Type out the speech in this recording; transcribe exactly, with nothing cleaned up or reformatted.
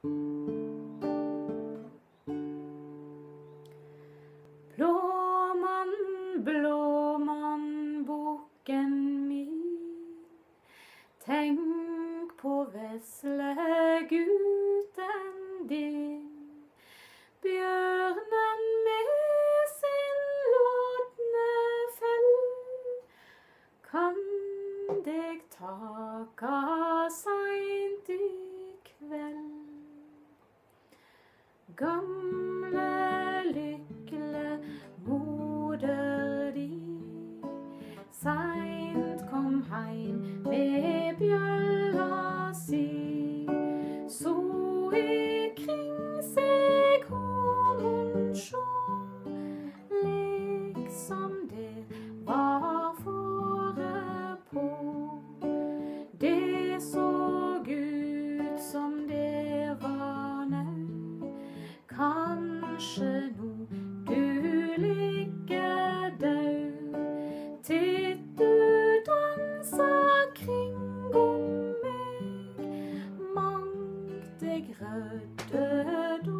Blåmann, blåmann, bukken min, tenk på vesle gutten din. Bjørnen med sin lodne fell kan deg taka seint i kveld. Gamle lykle moder di seint kom heim med bjølla si, så ikring seg kom hun sjå, liksom det var fore på. Det såg ut som det var nau, kanskje nå du ligger død. Titt du danser kring om meg, mangt deg rødde